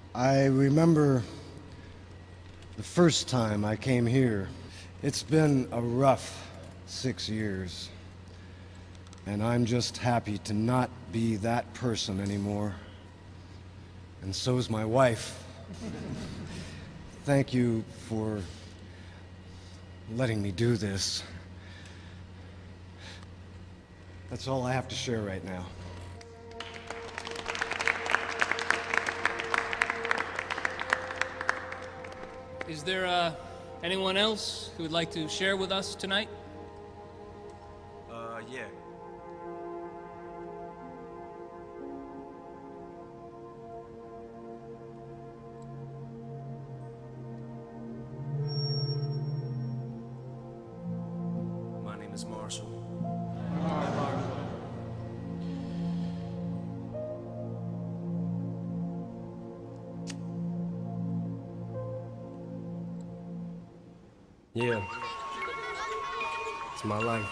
I remember the first time I came here. It's been a rough 6 years, and I'm just happy to not be that person anymore. And so's my wife. Thank you for letting me do this. That's all I have to share right now. Is there anyone else who would like to share with us tonight? Yeah. My name is Marshall. Yeah. It's my life.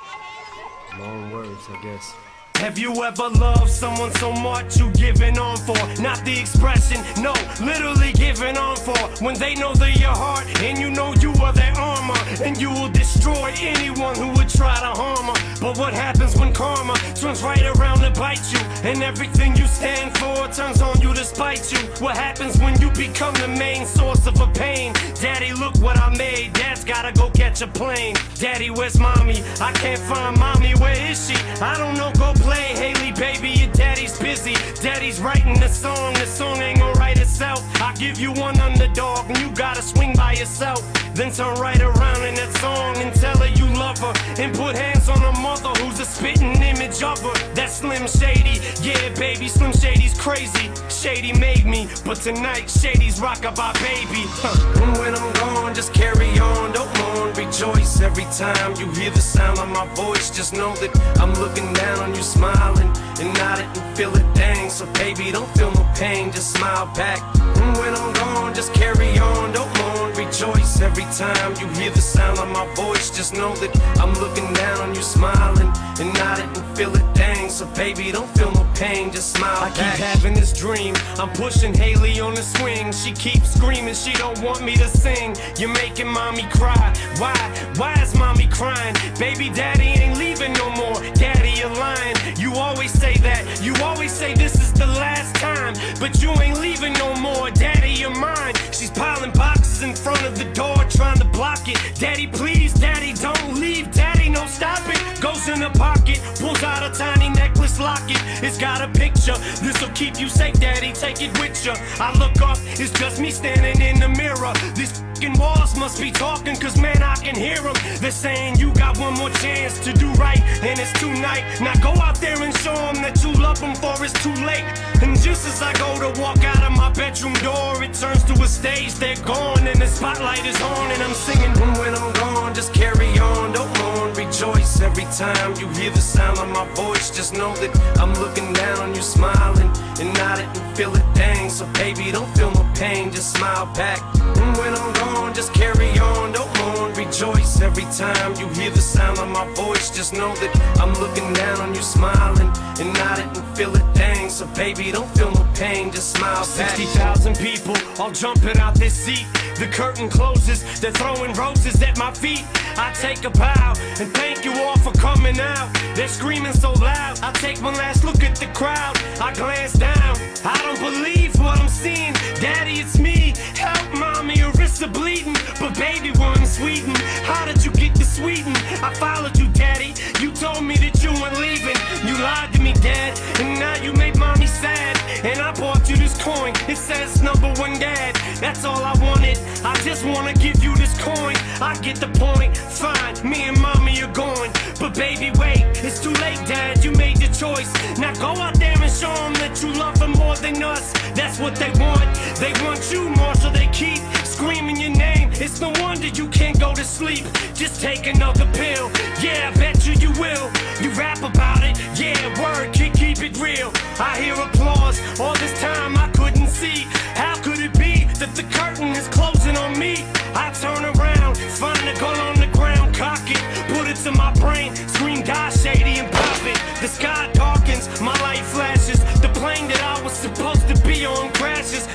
Long words, I guess. Have you ever loved someone so much you giving on for? Not the expression, no, literally giving on for. When they know they're your heart and you know you are their armor, and you will destroy anyone who would try to harm her. But what happens when karma turns right around to bite you, and everything you stand for turns on you to spite you? What happens when you become the main source of a pain? Daddy, look what I made. Dad's gotta go catch a plane. Daddy, where's mommy? I can't find mommy. Where is she? I don't know, go play. Haley, baby, your daddy's busy. Daddy's writing the song ain't gonna write itself. I give you one underdog and you gotta swing by yourself. Then turn right around in that song and tell her you love her, and put hands on her mother who's a spitting image of her. That's Slim Shady. Yeah, baby, Slim Shady's crazy. Shady made me, but tonight Shady's rock-a-bye baby. And when I'm gone, just carry on, don't mourn, rejoice. Every time you hear the sound of my voice, just know that I'm looking down on you, smiling and nodding and feel it, dang. So baby, don't feel no pain, just smile back. And when I'm gone, just carry on, don't mourn, rejoice. Every time you hear the sound of my voice, just know that I'm looking down on you, smiling and nodding and feel it, dang. So baby, don't feel no pain, just smile back. I keep having this dream, I'm pushing Haley on the swing. She keeps screaming, she don't want me to sing. You're making mommy cry. Why is mommy crying? Baby, daddy ain't leaving no more. Daddy, you're lying. You always say that. You always say this is the last time, but you ain't leaving no more. Daddy, you're mine. She's piling boxes in front of the door, trying to block it. Daddy, please, daddy, don't leave. Daddy, no, stop it. Goes in the pocket, pulls out a tiny necklace locket. It's got a picture. This'll keep you safe, daddy, take it with you. I look up, it's just me standing in the mirror. These fucking walls must be talking, cause man, I can hear them. They're saying you got one more chance to do right, and it's tonight. Now go out there and show them that you love them, for it's too late. And just as I go to walk out of my bedroom door, it turns to a stage, they're gone, and the spotlight is on, and I'm singing. And when I'm gone, just carry on, don't mourn, rejoice. Every time you hear the sound of my voice, just know that I'm looking down on you, smiling and nodding and feel it, dang. So baby, don't feel no pain, just smile back. And when I'm gone, just carry on, don't mourn, rejoice. Every time you hear the sound of my voice, just know that I'm looking down on you, smiling and nodding and feel it, dang. So baby, don't feel no pain, just smile back. 60,000 people all jumping out this seat. The curtain closes, they're throwing roses at my feet. I take a bow and thank you all for coming out. They're screaming so loud, I take one last look at the crowd. I glance down, I don't believe what I'm seeing. Daddy, it's me, help mommy, her wrists are bleeding. But baby, we're in Sweden, how did you get to Sweden? I followed you, daddy, you told me that you weren't leaving. You lied to me, dad, and now you made mommy sad. And I bought you this coin, it says #1 dad. That's all I wanted, I just wanna give you this coin. I get the point, fine, me and mommy are going. But baby, wait, it's too late, dad, you made the choice. Now go out there and show them that you love them more than us. That's what they want you, Marshall, they keep screaming your name. It's no wonder you can't go to sleep, just take another pill. Yeah, I bet you will, you rap about it. Yeah, word, keep it real. I hear applause, all this time I couldn't see. How could it be that the curtain is closing on me? I turn around, find a gun on the ground, cock it, put it to my brain, scream die Shady and pop it. The sky darkens, my light flashes, the plane that I was supposed to be on crashes and burns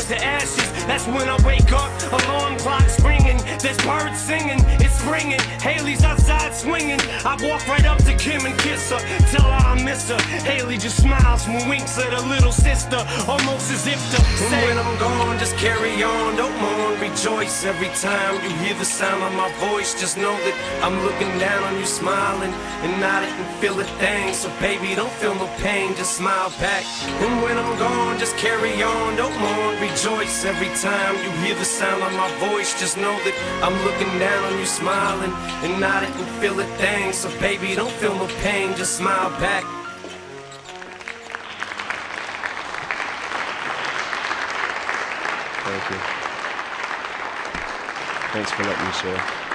to ashes. That's when I wake up, alarm clock's ringing. There's birds singing, it's springing. Haley's outside swinging. I walk right up to Kim and kiss her, tell her I miss her. Haley just smiles and winks at her little sister, almost as if to say, and when I'm gone, just carry on, don't mourn, rejoice. Every time you hear the sound of my voice, just know that I'm looking down on you, smiling, and I didn't feel a thing. So baby, don't feel no pain, just smile back. And when I'm gone, just carry on, don't mourn, rejoice. Every time you hear the sound of my voice, just know that I'm looking down on you, smiling, and I didn't feel a thing. So baby, don't feel no pain, just smile back. Thank you. Thanks for letting me share.